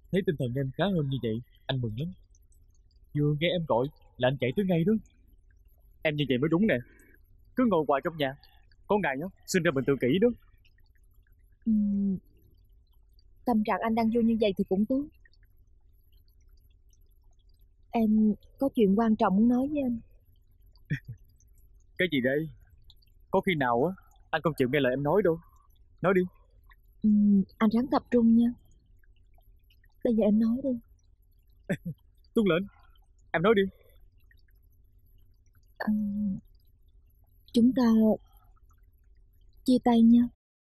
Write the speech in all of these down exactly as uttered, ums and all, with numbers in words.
Thấy tinh thần em khá hơn như vậy, anh mừng lắm. Vừa nghe em gọi là anh chạy tới ngay đó. Em như vậy mới đúng nè. Cứ ngồi hoài trong nhà, có ngày á sinh ra bệnh tự kỷ đó. Ừm, tâm trạng anh đang vui như vậy thì cũng tốt. Em có chuyện quan trọng muốn nói với anh. Cái gì đây? Có khi nào á anh không chịu nghe lời em nói đâu. Nói đi. Ừm, anh ráng tập trung nha. Bây giờ em nói đi. Tuân lệnh, em nói đi. Ừm, chúng ta chia tay nha.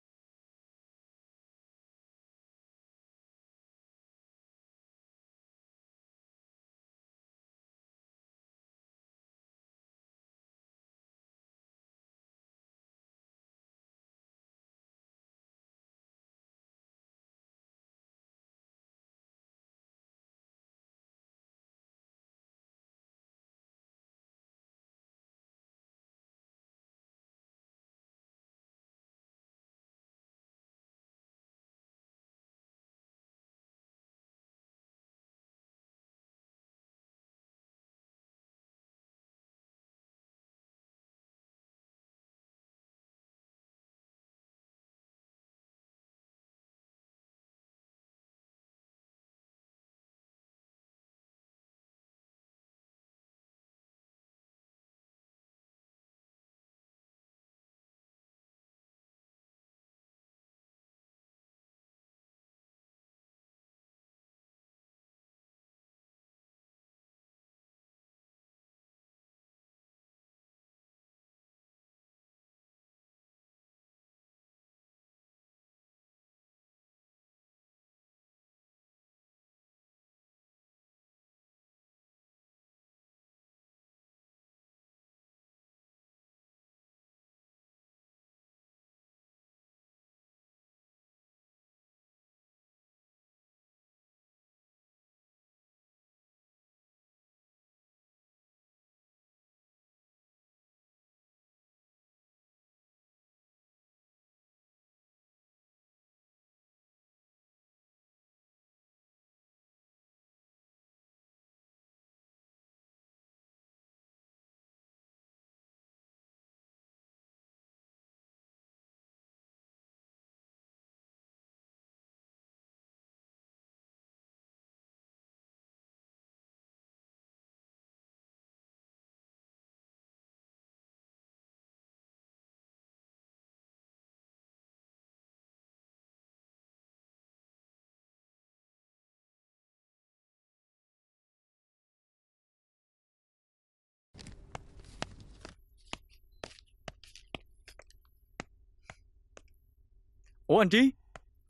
Ủa anh Trí,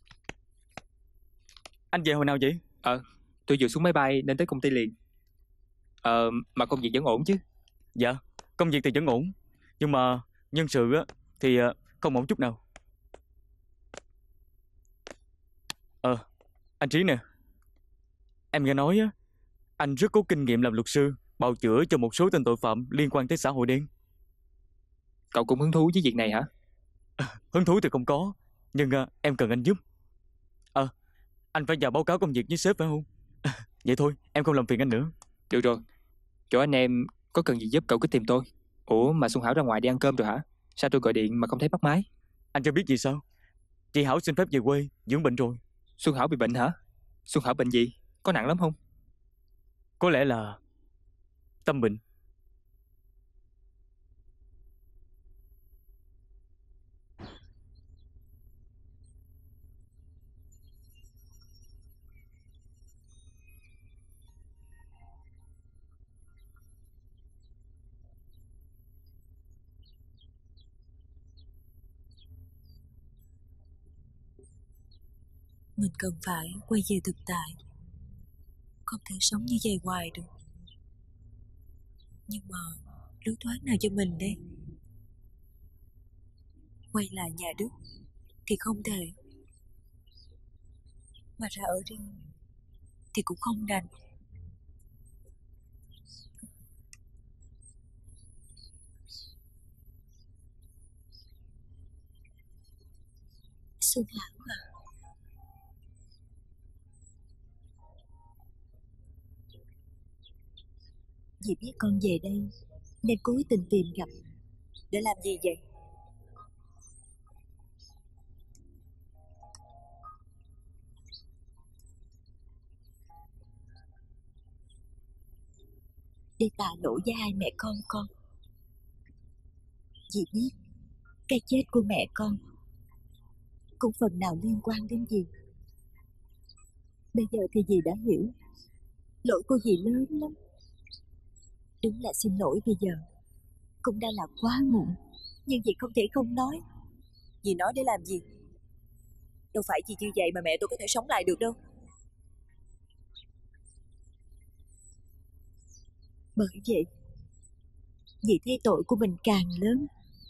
anh về hồi nào vậy? Ờ, tôi vừa xuống máy bay nên tới công ty liền. Ờ, mà công việc vẫn ổn chứ? Dạ, công việc thì vẫn ổn. Nhưng mà nhân sự á thì ờ, không ổn chút nào. Ờ, anh Trí nè, em nghe nói á, anh rất có kinh nghiệm làm luật sư, bào chữa cho một số tên tội phạm liên quan tới xã hội đen. Cậu cũng hứng thú với việc này hả? Hứng thú thì không có, nhưng ờ, em cần anh giúp. Ờ, anh phải vào báo cáo công việc với sếp phải không? Vậy thôi, em không làm phiền anh nữa. Được rồi, chỗ anh em có cần gì giúp cậu cứ tìm tôi. Ủa mà Xuân Hảo ra ngoài đi ăn cơm rồi hả? Sao tôi gọi điện mà không thấy bắt máy? Anh cho biết gì sao? Chị Hảo xin phép về quê dưỡng bệnh rồi. Xuân Hảo bị bệnh hả? Xuân Hảo bệnh gì? Có nặng lắm không? Có lẽ là tâm bệnh. Mình cần phải quay về thực tại. Không thể sống như vậy hoài được. Nhưng mà lối thoát nào cho mình đây? Quay lại nhà Đức thì không thể, mà ra ở riêng thì cũng không đành. Xuân Hảo à, Dì biết con về đây nên cố tình tìm gặp. Để làm gì vậy? Để tạ lỗi với hai mẹ con con. Dì biết cái chết của mẹ con cũng phần nào liên quan đến dì. Bây giờ thì dì đã hiểu lỗi của dì lớn lắm. Đúng là xin lỗi bây giờ cũng đã là quá muộn, nhưng dì không thể không nói. Dì nói để làm gì? Đâu phải chỉ như vậy mà mẹ tôi có thể sống lại được đâu. Bởi vậy dì thấy tội của mình càng lớn.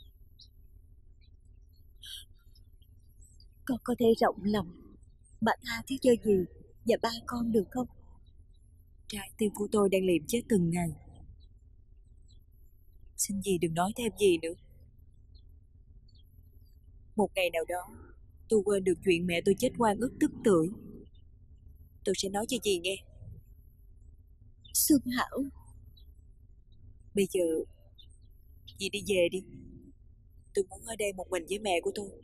Con có thể rộng lòng mà tha thứ cho dì và ba con được không? Trái tim của tôi đang liệm chết từng ngày. Xin dì đừng nói thêm gì nữa. Một ngày nào đó tôi quên được chuyện mẹ tôi chết oan ức tức tưởi, tôi sẽ nói cho dì nghe. Xuân Hảo, Bây giờ dì đi về đi. Tôi muốn ở đây một mình với mẹ của tôi.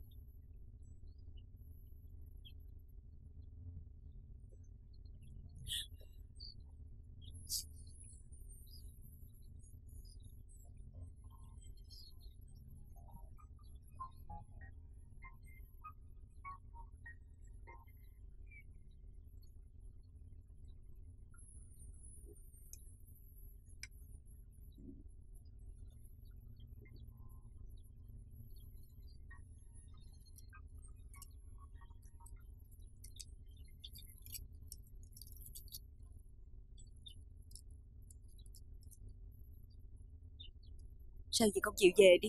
Sao dì không chịu về đi?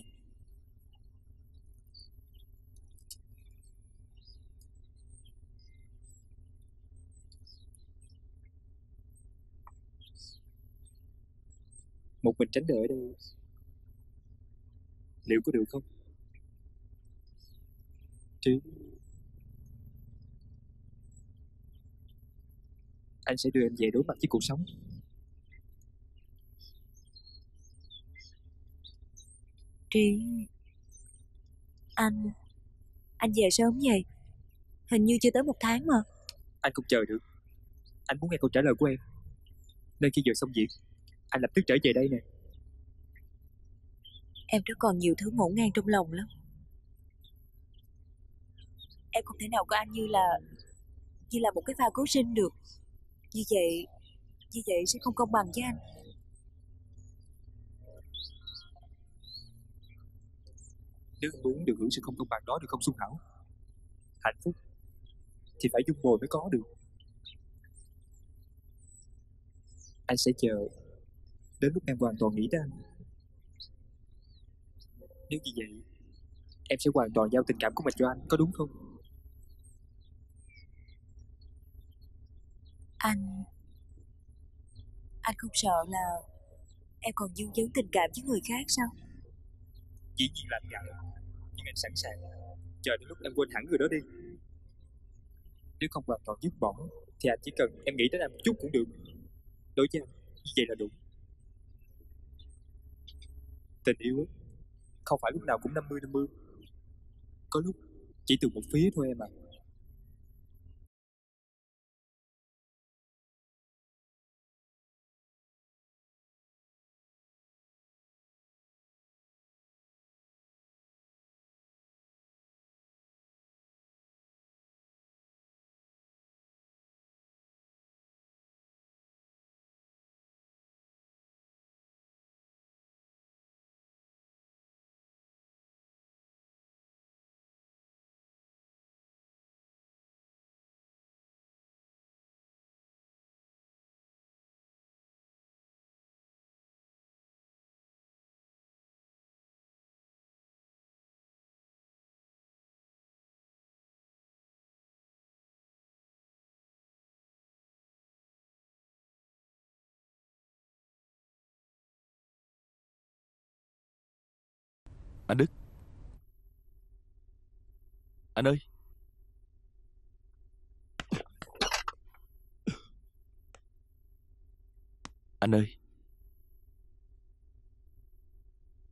Một mình tránh đời ở đây liệu có được không? Trí, anh sẽ đưa em về đối mặt với cuộc sống. Trí, Anh Anh về sớm vậy. Hình như chưa tới một tháng mà. Anh không chờ được. Anh muốn nghe câu trả lời của em. Nên khi vừa xong việc, anh lập tức trở về đây nè. Em rất còn nhiều thứ ngổn ngang trong lòng lắm. Em không thể nào có anh như là Như là một cái phao cứu sinh được. Như vậy Như vậy sẽ không công bằng với anh. Nếu anh muốn được hưởng sự không công bằng đó được không Xuân Hảo? Hạnh phúc thì phải dung bồi mới có được. Anh sẽ chờ đến lúc em hoàn toàn nghĩ tới anh. Nếu như vậy, em sẽ hoàn toàn giao tình cảm của mình cho anh, có đúng không? Anh Anh không sợ là em còn dương vấn tình cảm với người khác sao? Dĩ nhiên là anh ngại, nhưng anh sẵn sàng chờ đến lúc em quên hẳn người đó đi. Nếu không hoàn toàn dứt bỏ thì anh chỉ cần em nghĩ đến anh một chút cũng được. Đối với anh, như vậy là đủ. Tình yêu không phải lúc nào cũng năm mươi năm mươi. Có lúc chỉ từ một phía thôi em ạ. À. Anh Đức, anh ơi. Anh ơi,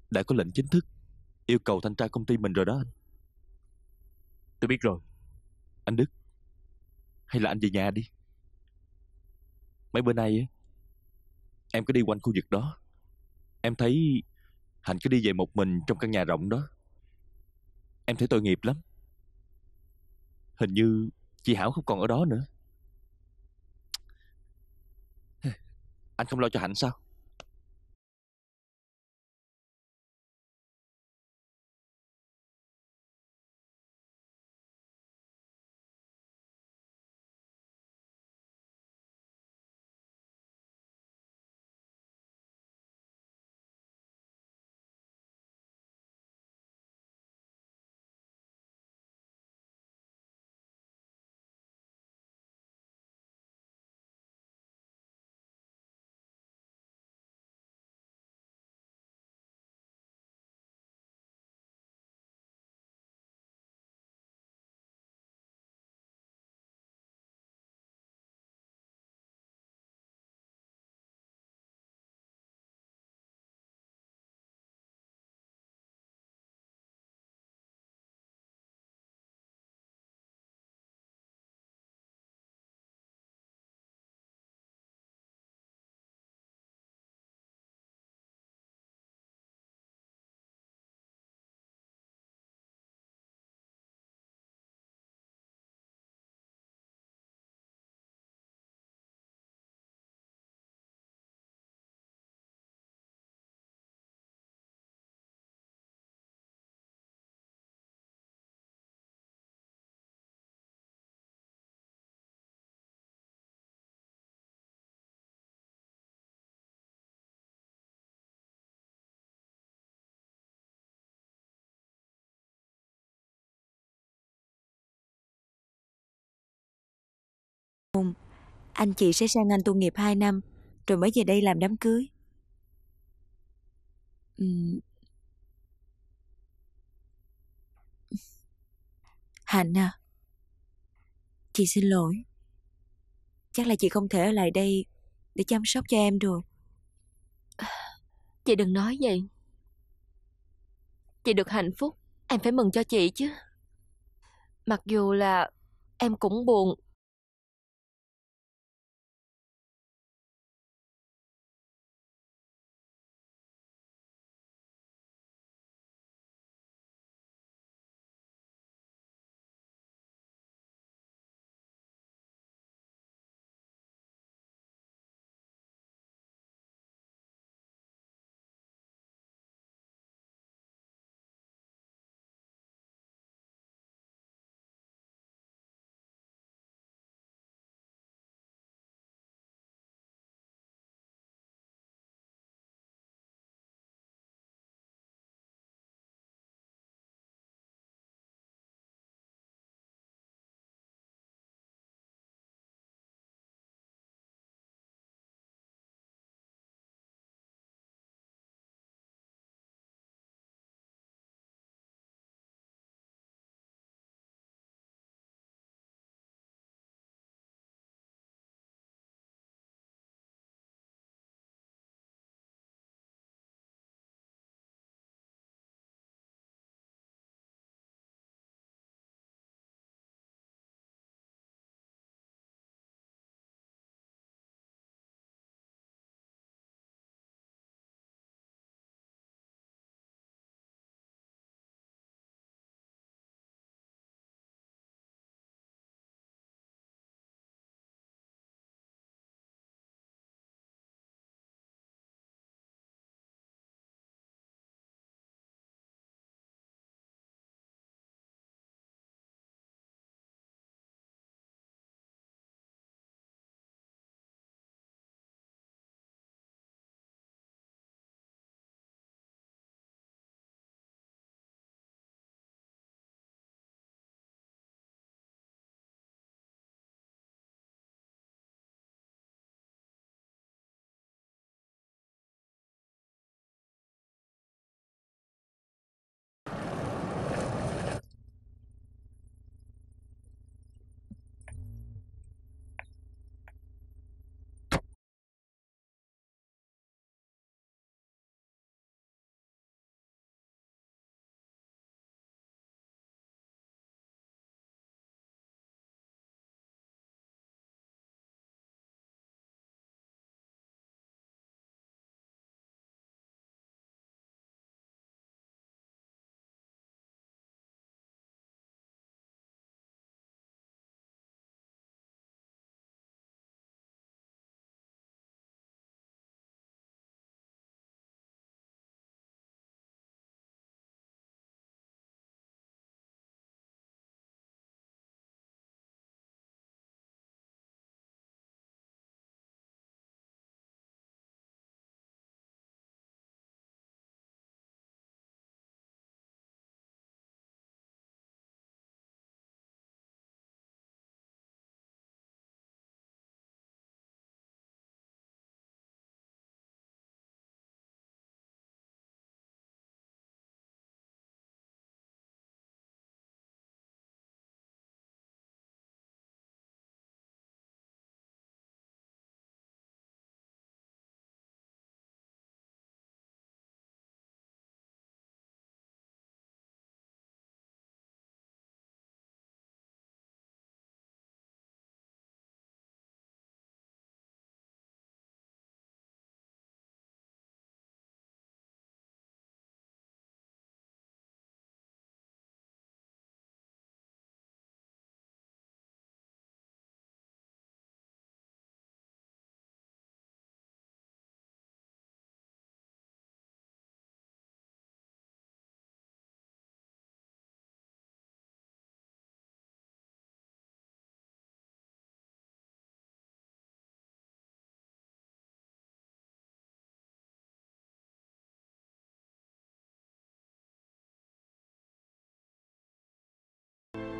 đã có lệnh chính thức yêu cầu thanh tra công ty mình rồi đó anh. Tôi biết rồi. Anh Đức, hay là anh về nhà đi. Mấy bữa nay á, em cứ đi quanh khu vực đó, em thấy Hạnh cứ đi về một mình trong căn nhà rộng đó. Em thấy tội nghiệp lắm. Hình như chị Hảo không còn ở đó nữa. Anh không lo cho Hạnh sao? Anh chị sẽ sang Anh tu nghiệp hai năm rồi mới về đây làm đám cưới. Ừm. Hạnh à, chị xin lỗi. Chắc là chị không thể ở lại đây để chăm sóc cho em rồi. Chị đừng nói vậy. Chị được hạnh phúc, em phải mừng cho chị chứ. Mặc dù là em cũng buồn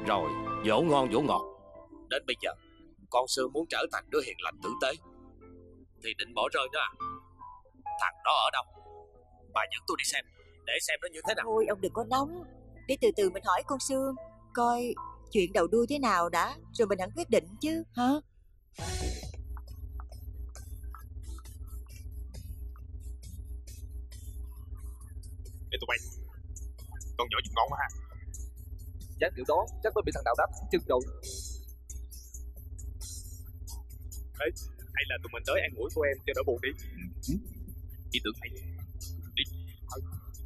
rồi, dỗ ngon dỗ ngọt. Đến bây giờ con Sương muốn trở thành đứa hiền lành tử tế thì định bỏ rơi nó à? Thằng đó ở đâu? Bà dẫn tôi đi xem, để xem nó như thế nào. Thôi ông đừng có nóng, để từ từ mình hỏi con Sương coi chuyện đầu đuôi thế nào đã, rồi mình hẳn quyết định chứ hả? Để tụi bay, con nhỏ chụp ngon quá ha. Dáng kiểu đó chắc mới bị thằng Đào đáp chân rồi. Ê, hay là tụi mình tới an ủi cô em cho đỡ buồn đi. Ừ. Ý tưởng hay. Đi. Thôi.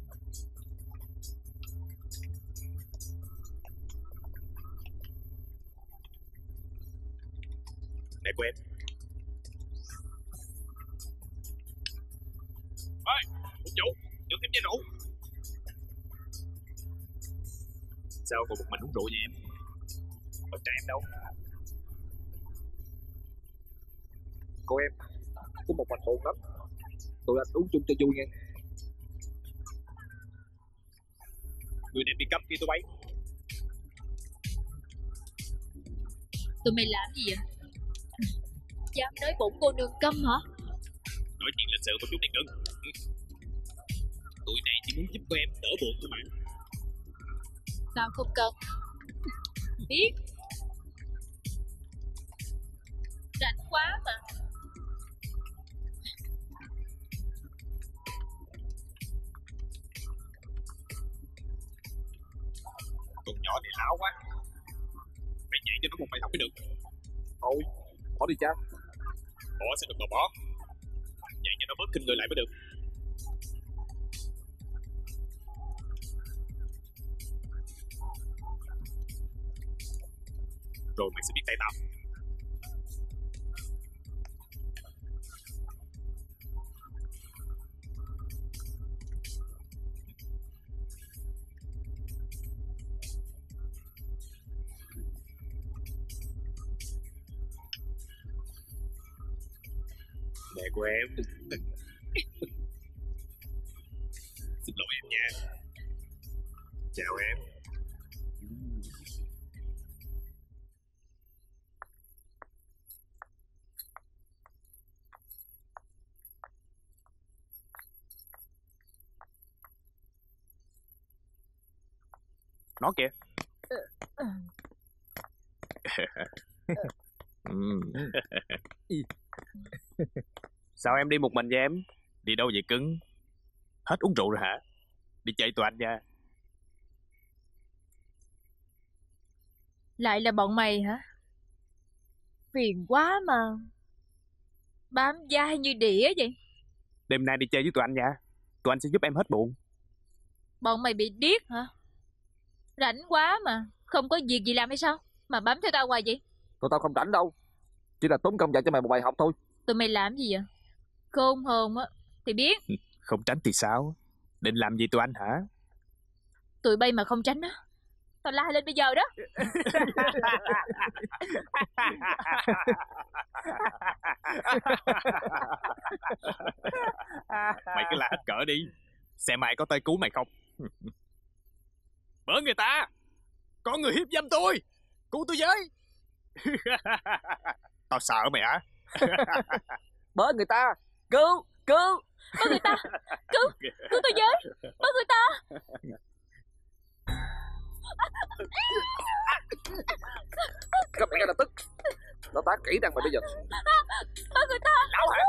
Nè cô em. Ê, một vụ, cho thêm chai rượu. Sao còn một mình uống rượu vậy em? Con trai em đâu? Cô em, có một mình buồn lắm. Tụi anh uống chung cho vui nha. Người đẹp bị câm kia tụi bay. Tụi mày làm gì vậy? Dám nói bổn cô nương câm hả? Nói chuyện lịch sự một chút đi cưng. Tụi này chỉ muốn giúp cô em đỡ buồn thôi mà. Tao không cần. Biết. Rảnh quá mà. Con nhỏ này lão quá. Phải dạy cho nó một bài học mới được. Thôi, bỏ đi cha. Bỏ sẽ được mà bỏ. Dạy cho nó bớt kinh người lại mới được. Rồi mày sẽ biết tay tao. Mẹ của em. Xin lỗi em nha. Chào em. Nó kìa. Sao em đi một mình vậy em? Đi đâu vậy cưng? Hết uống rượu rồi hả? Đi chơi tụi anh nha. Lại là bọn mày hả? Phiền quá mà. Bám dai như đĩa vậy. Đêm nay đi chơi với tụi anh nha. Tụi anh sẽ giúp em hết buồn. Bọn mày bị điếc hả? Rảnh quá mà. Không có việc gì làm hay sao? Mà bám theo tao hoài vậy? Tụi tao không rảnh đâu. Chỉ là tốn công dạy cho mày một bài học thôi. Tụi mày làm gì vậy? Khôn hồn á thì biết. Không tránh thì sao? Định làm gì tụi anh hả? Tụi bay mà không tránh á, tao la lên bây giờ đó. Mày cứ la hết cỡ đi. Xem ai có tới cứu mày không. Bớ người ta. Có người hiếp dâm tôi. Cứu tôi với. Tao sợ mày hả? Bớ người ta. Cứu. Cứu. Bớ người ta. Cứu. Cứu tôi với. Bớ người ta. Các bạn ngay lập tức. Nó tá kỹ năng mày bây giờ. Bớ người ta. Lão hả?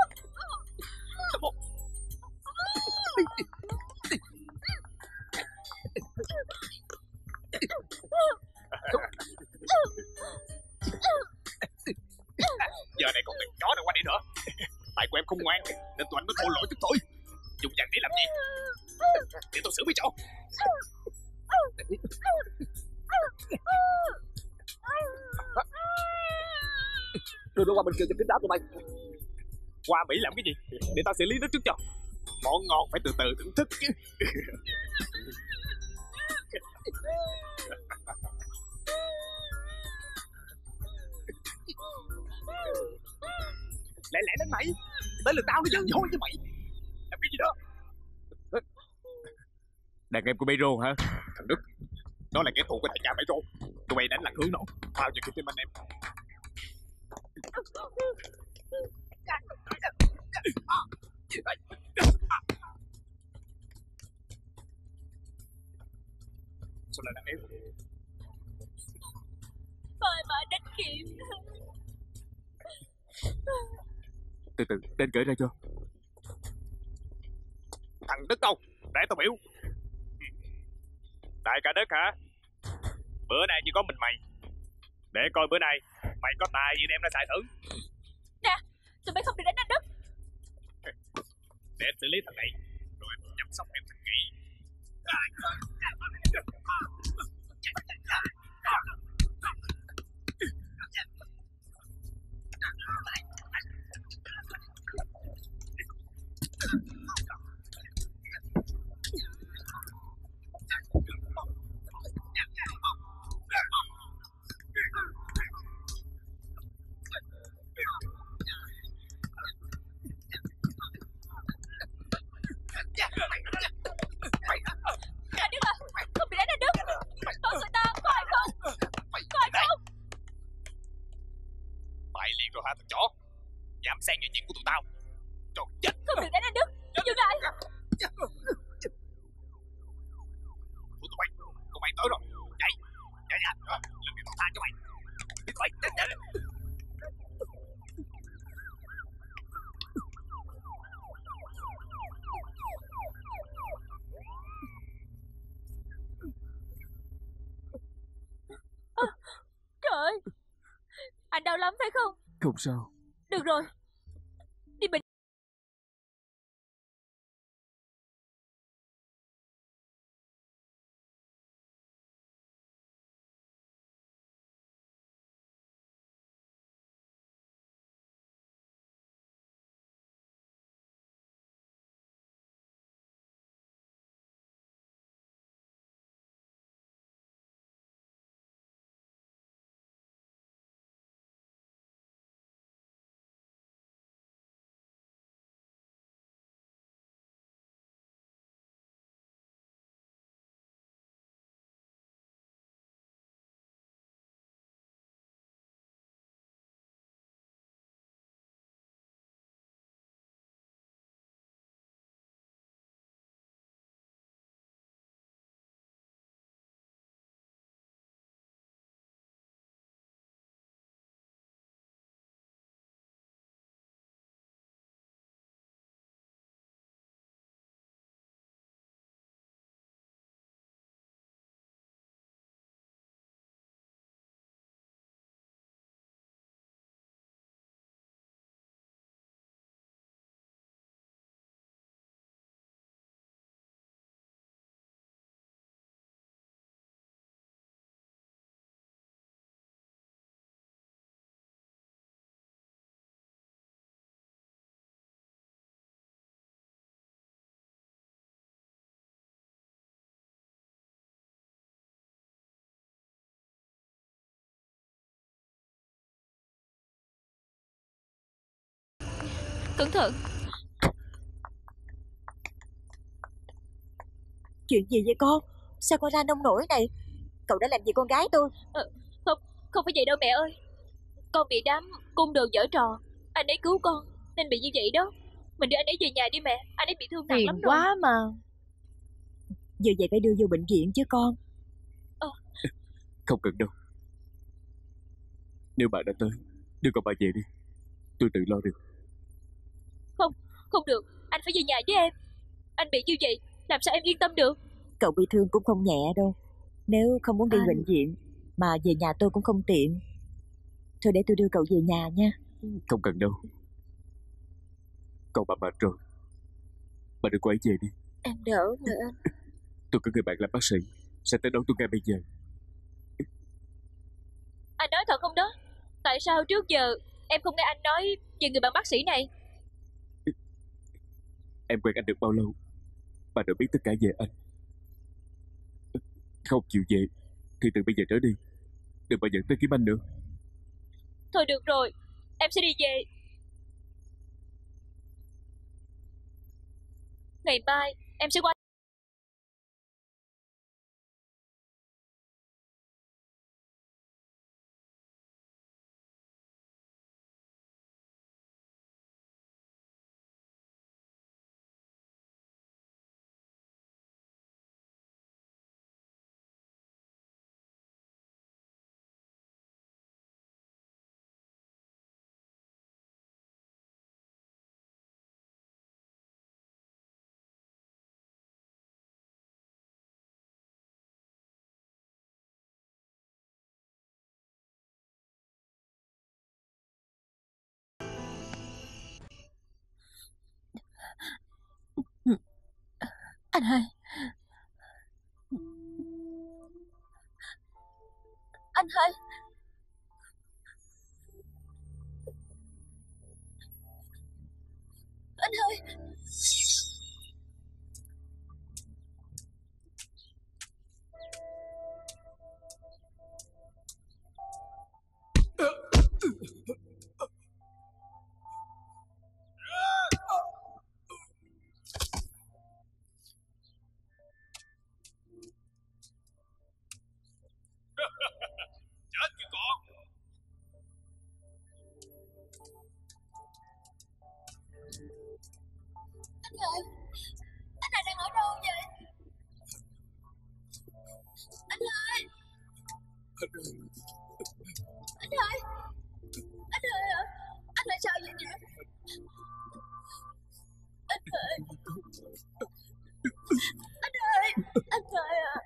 Giờ này còn thằng chó nào qua đây nữa. Tại của em không ngoan nên tụi anh mới thô lỗ chút thôi. Dùng vàng để làm gì? Để tôi xử mới cho. Đưa nó qua bên kia cho kín đáo tụi mày. Qua Mỹ làm cái gì? Để tao xử lý nó trước cho. Món ngon phải từ từ thưởng thức chứ. Lẹ lẹ lên mày. Tới lượt tao nó chứ. Thôi chứ mày. Làm cái gì đó? Đàn em của Bê Rô hả? Thằng Đức. Nó là kẻ thù của đại cha Bê Rô. Tụi bay đánh lạc hướng nổ. Bao giờ kịp tim anh em. Sao lại đánh yếu? Thôi mà đánh kịp. Từ từ, đến cởi ra cho. Thằng Đức đâu? Để tao biểu. Đại ca Đức hả? Bữa nay chỉ có mình mày. Để coi bữa nay mày có tài gì đem ra xài thử. Nè, tụi bay không được đánh anh Đức. Để em xử lý thằng này, rồi em chăm sóc em thật kỹ. Anh Đức à, không được đánh anh Đức. Thôi người ta, có ai không? Có ai không? Bại liền rồi hả thằng chó? Dám xen vào chuyện của tụi tao. Trời chết. Không được đánh anh Đức. Dừng lại. Tụi bay, tụi bay tới rồi. Chạy, chạy nhanh. Lần này tao tha cho mày. Đi tụi bay, nhanh nhanh. Trời ơi, anh đau lắm phải không? Không sao. Được rồi, đi bệnh. Cẩn thận. Chuyện gì vậy con? Sao con ra nông nổi này? Cậu đã làm gì con gái tôi? Ờ, không, không phải vậy đâu mẹ ơi. Con bị đám cung đồ giở trò. Anh ấy cứu con nên bị như vậy đó. Mình đưa anh ấy về nhà đi mẹ. Anh ấy bị thương nặng Phiền lắm rồi. quá mà. Giờ vậy phải đưa vô bệnh viện chứ con. Ờ. Không cần đâu. Nếu bạn đã tới, đưa con bà về đi. Tôi tự lo được. Không, không được. Anh phải về nhà với em. Anh bị như vậy, làm sao em yên tâm được? Cậu bị thương cũng không nhẹ đâu. Nếu không muốn đi Anh- bệnh viện mà về nhà tôi cũng không tiện. Thôi để tôi đưa cậu về nhà nha. Không cần đâu. Còn bà mệt rồi. Bà đưa cô ấy về đi. Em đỡ nữa. Tôi có người bạn làm bác sĩ, sẽ tới đón tôi ngay bây giờ. Anh nói thật không đó? Tại sao trước giờ em không nghe anh nói về người bạn bác sĩ này? Em quen anh được bao lâu bà đã biết tất cả về anh. Không chịu về thì từ bây giờ trở đi đừng bao giờ tới kiếm anh nữa. Thôi được rồi, em sẽ đi về. Ngày mai em sẽ qua Anh hai. Anh hai. Anh hai. Chết kìa con. Anh hai. Anh hai đang ở đâu vậy? Anh hai. Anh hai. Anh hai à? Anh hai sao vậy nhỉ? Anh hai. Anh hai. Anh hai à?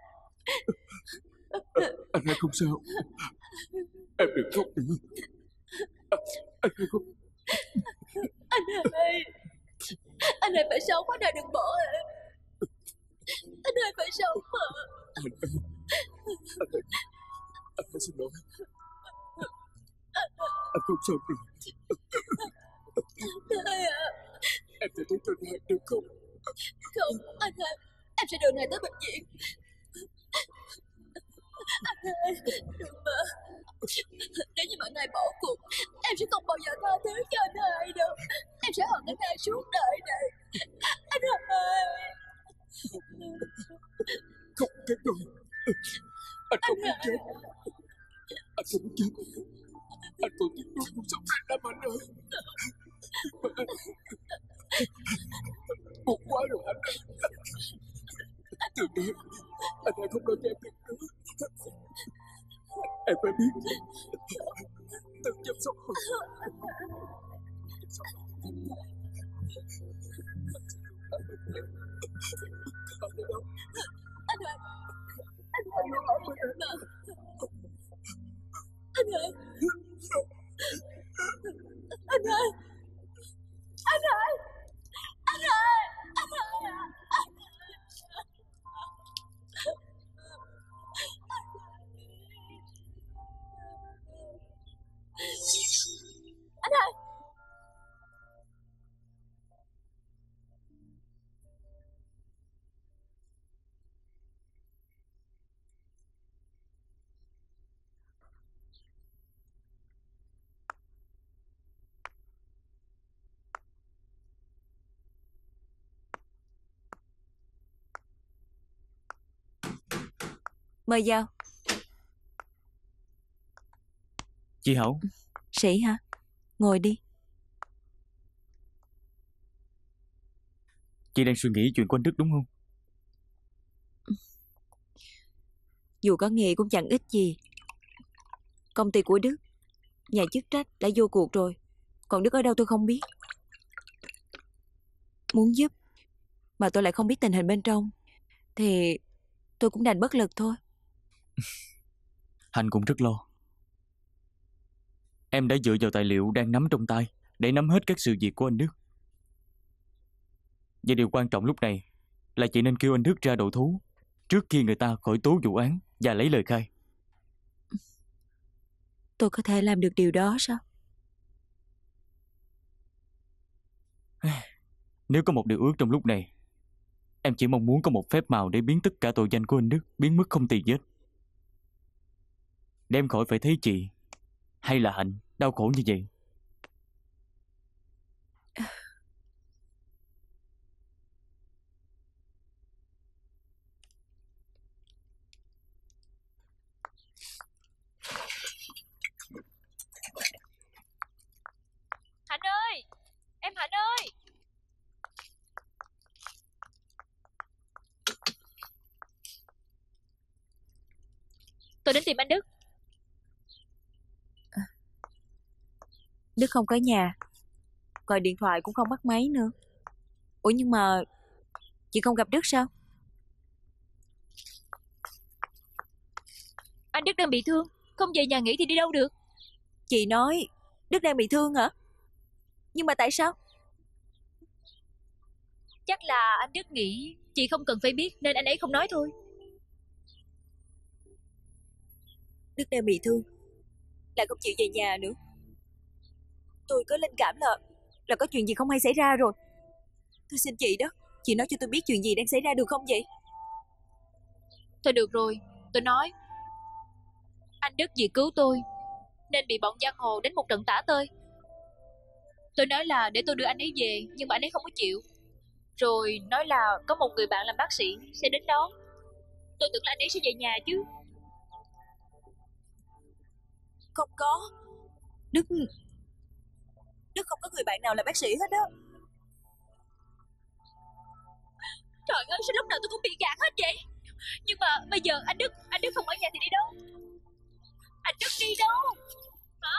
Anh hai không sao. Em đừng khóc nữa. Anh hai không. Anh hai. Anh hai phải sống, anh hai đừng bỏ em. Anh hai phải sống mà. Anh hai. Anh hai. Anh hai xin lỗi. Anh không sao rồi. Anh hai à? Em sẽ thấy anh hai được không? Không, anh hai. Em sẽ đưa anh hai tới bệnh viện. Anh hai, đừng mà. Nếu như mà anh hai bỏ cuộc, em sẽ không bao giờ tha thứ cho anh hai đâu. Em sẽ hận anh hai suốt đời này. Anh hai. Không chết rồi. Anh không muốn chết. Anh không muốn chết. Anh còn tiếc nuối cuộc sống này lắm anh ơi. Buồn quá rồi anh ơi. Từ đây anh hai không nói cho em được nữa. Em phải biết tự chăm sóc mình. Anh hai. Anh hai đừng bỏ mình mà. Anh hai. Anh hai. Anh hai. Anh hai. Anh hai à? Anh hai. Mời vào. Chị Hảo. Sĩ hả? Ngồi đi. Chị đang suy nghĩ chuyện của anh Đức đúng không? Dù có nghĩ cũng chẳng ích gì. Công ty của Đức, nhà chức trách đã vô cuộc rồi. Còn Đức ở đâu tôi không biết. Muốn giúp mà tôi lại không biết tình hình bên trong, thì tôi cũng đành bất lực thôi. Hạnh cũng rất lo. Em đã dựa vào tài liệu đang nắm trong tay để nắm hết các sự việc của anh Đức. Và điều quan trọng lúc này là chị nên kêu anh Đức ra đầu thú trước khi người ta khởi tố vụ án và lấy lời khai. Tôi có thể làm được điều đó sao? Nếu có một điều ước trong lúc này, em chỉ mong muốn có một phép màu để biến tất cả tội danh của anh Đức biến mất không tì vết. Để em khỏi phải thấy chị hay là Hạnh đau khổ như vậy. Hạnh ơi! Em Hạnh ơi! Tôi đến tìm anh Đức. Đức không có nhà, gọi điện thoại cũng không bắt máy nữa. Ủa nhưng mà chị không gặp Đức sao? Anh Đức đang bị thương, không về nhà nghỉ thì đi đâu được. Chị nói Đức đang bị thương hả? Nhưng mà tại sao? Chắc là anh Đức nghĩ chị không cần phải biết nên anh ấy không nói thôi. Đức đang bị thương, lại không chịu về nhà nữa. Tôi có linh cảm là là có chuyện gì không hay xảy ra rồi. Tôi xin chị đó, chị nói cho tôi biết chuyện gì đang xảy ra được không vậy? Thôi được rồi, tôi nói. Anh Đức vì cứu tôi nên bị bọn giang hồ đánh một trận tả tơi. Tôi nói là để tôi đưa anh ấy về, nhưng mà anh ấy không có chịu. Rồi nói là có một người bạn làm bác sĩ sẽ đến đón. Tôi tưởng là anh ấy sẽ về nhà chứ. Không có. Đức Đức không có người bạn nào là bác sĩ hết đó. Trời ơi, sao lúc nào tôi cũng bị gạt hết vậy? Nhưng mà bây giờ anh Đức Anh Đức không ở nhà thì đi đâu? Anh Đức đi đâu hả?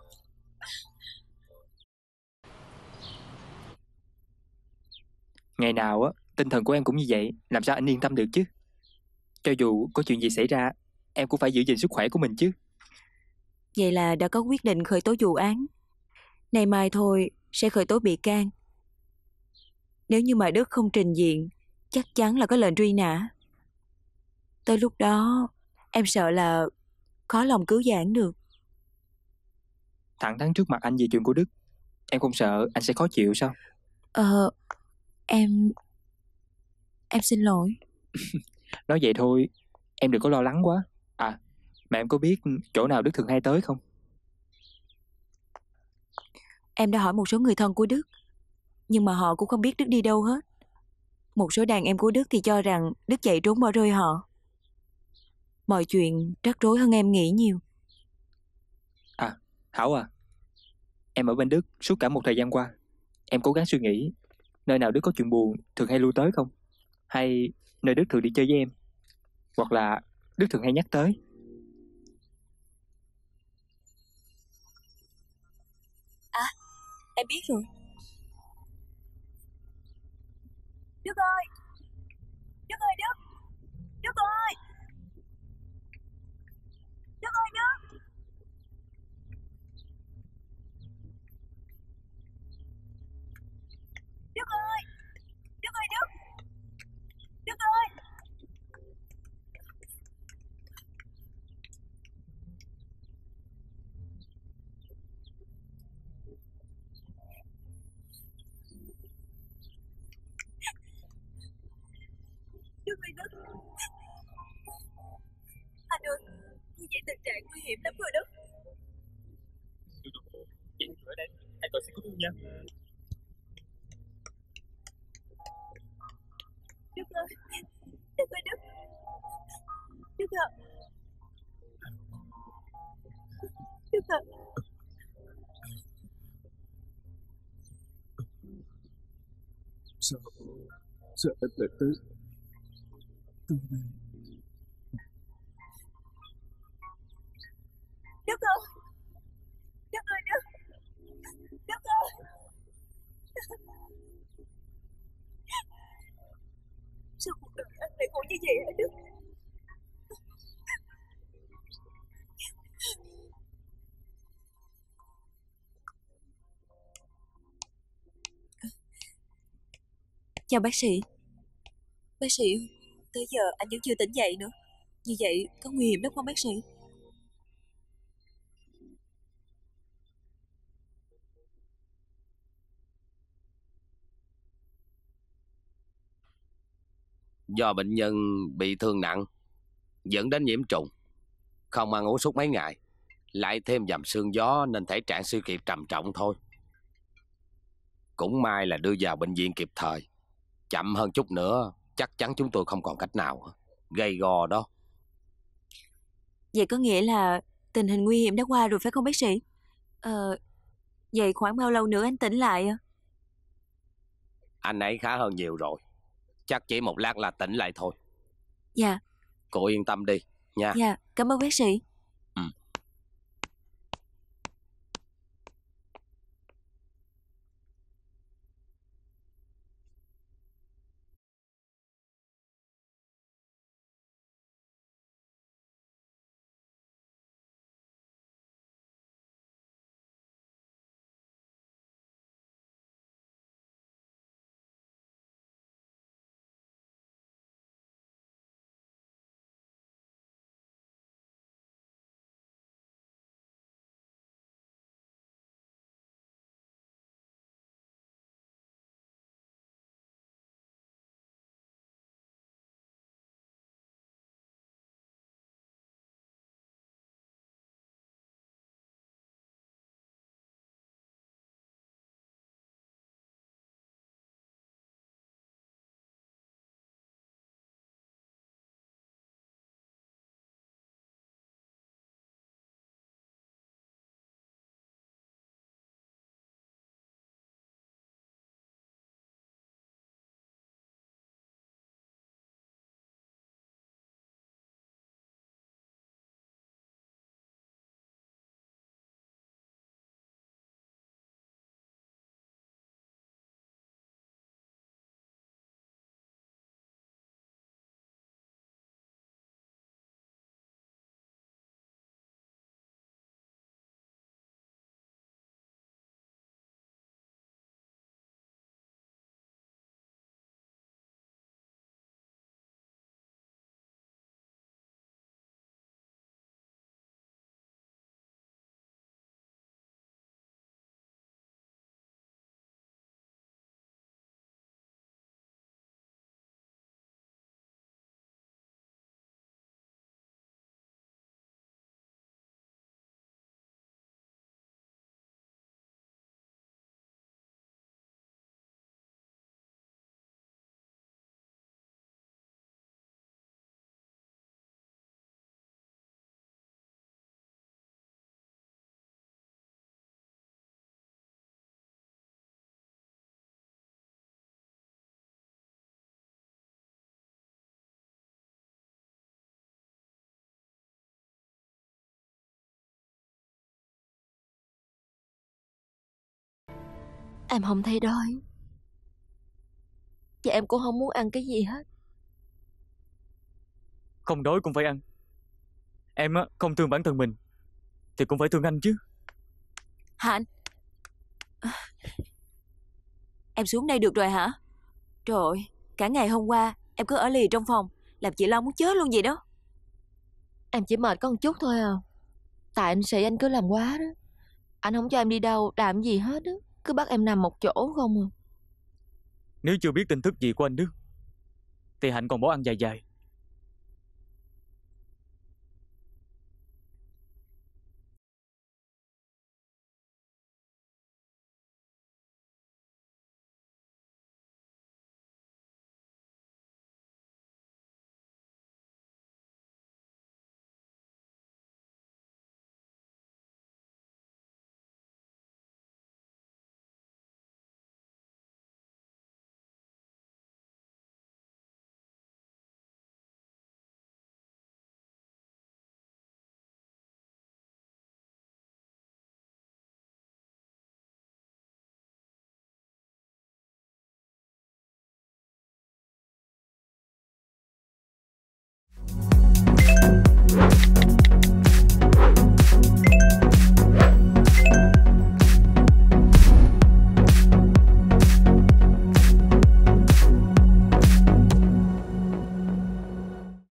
Ngày nào á, tinh thần của em cũng như vậy, làm sao anh yên tâm được chứ? Cho dù có chuyện gì xảy ra, em cũng phải giữ gìn sức khỏe của mình chứ. Vậy là đã có quyết định khởi tố vụ án. Ngày mai thôi sẽ khởi tố bị can. Nếu như mà Đức không trình diện, chắc chắn là có lệnh truy nã. Tới lúc đó em sợ là khó lòng cứu vãn được. Thẳng thắn trước mặt anh về chuyện của Đức, em không sợ anh sẽ khó chịu sao? Ờ Em Em xin lỗi. Nói vậy thôi, em đừng có lo lắng quá. À, mà em có biết chỗ nào Đức thường hay tới không? Em đã hỏi một số người thân của Đức, nhưng mà họ cũng không biết Đức đi đâu hết. Một số đàn em của Đức thì cho rằng Đức chạy trốn bỏ rơi họ. Mọi chuyện rắc rối hơn em nghĩ nhiều. À, Hảo à, em ở bên Đức suốt cả một thời gian qua. Em cố gắng suy nghĩ nơi nào Đức có chuyện buồn thường hay lui tới không? Hay nơi Đức thường đi chơi với em? Hoặc là Đức thường hay nhắc tới? À, em biết rồi. Đức ơi! Đức ơi Đức! Đức ơi! Đức ơi Đức! Đức ơi! Đức ơi Đức! Đức ơi! Đức ơi Đức! Anh ơi, như vậy tình trạng nguy hiểm lắm rồi Đức. Được rồi, vậy ở đây, anh coi xe cứu thương nha. Đức ơi! Đức ơi Đức! Đức ơi! Đức ơi! Sao Sao em lại tới tới đây? Đức ơi! Đức ơi Đức! Đức ơi! Sao cuộc đời anh lại khổ như vậy hả Đức? Chào bác sĩ. Bác sĩ, tới giờ anh vẫn chưa tỉnh dậy nữa. Như vậy có nguy hiểm lắm không bác sĩ? Do bệnh nhân bị thương nặng dẫn đến nhiễm trùng, không ăn uống suốt mấy ngày, lại thêm dầm sương gió nên thể trạng suy kiệt trầm trọng thôi. Cũng may là đưa vào bệnh viện kịp thời, chậm hơn chút nữa chắc chắn chúng tôi không còn cách nào. Gay go đó. Vậy có nghĩa là tình hình nguy hiểm đã qua rồi phải không bác sĩ? Ờ, vậy khoảng bao lâu nữa anh tỉnh lại à? Anh ấy khá hơn nhiều rồi, chắc chỉ một lát là tỉnh lại thôi. Dạ. Cô yên tâm đi nha. Dạ, cảm ơn bác sĩ. Em không thấy đói. Và em cũng không muốn ăn cái gì hết. Không đói cũng phải ăn. Em á, không thương bản thân mình thì cũng phải thương anh chứ. Hả anh? Em xuống đây được rồi hả? Trời ơi, cả ngày hôm qua em cứ ở lì trong phòng, làm chị lo muốn chết luôn vậy đó. Em chỉ mệt có một chút thôi à. Tại anh Sĩ anh cứ làm quá đó. Anh không cho em đi đâu, làm gì hết á. Cứ bắt em nằm một chỗ không à. Nếu chưa biết tin tức gì của anh Đức thì Hạnh còn bỏ ăn dài dài.